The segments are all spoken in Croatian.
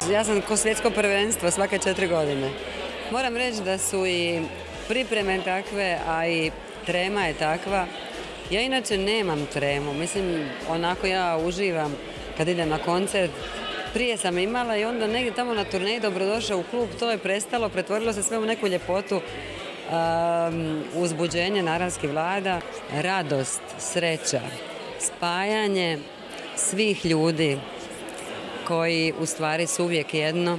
Ja sam ko svjetsko prvenstvo svake 4 godine. Moram reći da su i pripreme takve, a i trema je takva. Ja inače nemam tremu, mislim, onako ja uživam kad idem na koncert. Prije sam imala i onda negdje tamo na turneji Dobrodošao u klub, to je prestalo, pretvorilo se sve u neku ljepotu, uzbuđenje naravski vlada, radost, sreća, spajanje svih ljudi koji u stvari su uvijek jedno.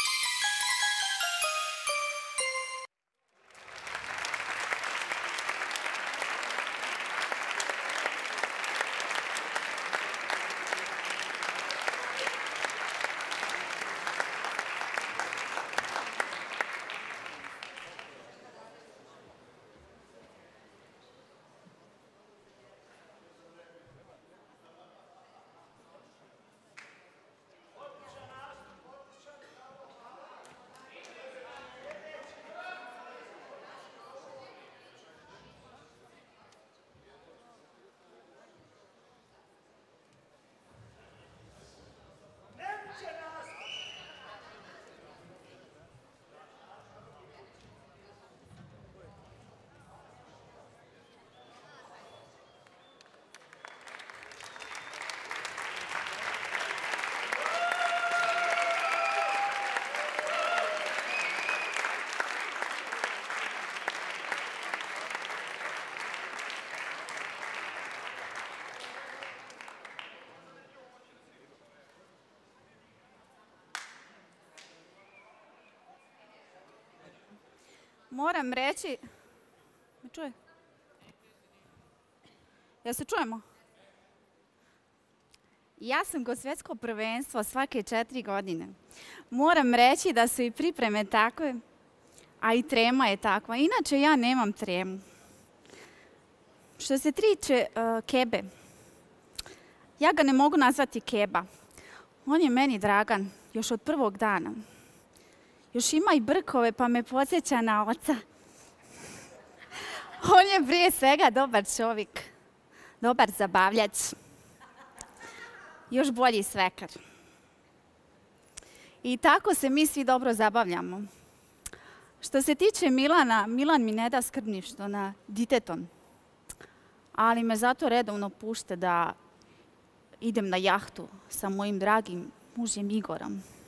Moram reći... Me čuje? Jel se čujemo? Ja sam go svjetsko prvenstvo svake 4 godine. Moram reći da su i pripreme takve, a i trema je takva. Inače ja nemam tremu. Što se tiče Kebe, ja ga ne mogu nazvati Keba. On je meni dragan još od prvog dana. Još ima i brkove pa me podsjeća na oca. On je prije svega dobar čovjek, dobar zabavljač, još bolji svekar. I tako se mi svi dobro zabavljamo. Što se tiče Milana, Milan mi ne da skrbništvo nad ditetom, ali me zato redovno pušta da idem na jahtu sa mojim dragim mužem Igorom.